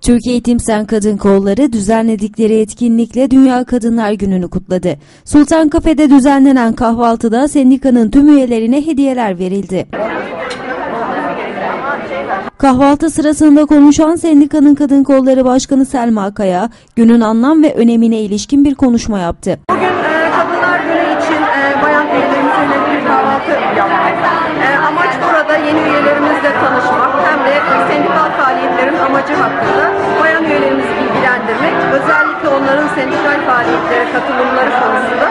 Türkiye Eğitim Sen Kadın Kolları düzenledikleri etkinlikle Dünya Kadınlar Günü'nü kutladı. Sultan Kafe'de düzenlenen kahvaltıda sendikanın tüm üyelerine hediyeler verildi. Kahvaltı sırasında konuşan sendikanın Kadın Kolları Başkanı Selma Kaya, günün anlam ve önemine ilişkin bir konuşma yaptı. Bugün Kadınlar Günü için bayan üyelerimizle bir kahvaltı yaptık. Amaç burada yeni üyelerimizle tanışmak hem de sendikal faaliyetlerin amacı hakkında bayan üyelerimizi bilgilendirmek, özellikle onların sendikal faaliyetlere katılımları konusunda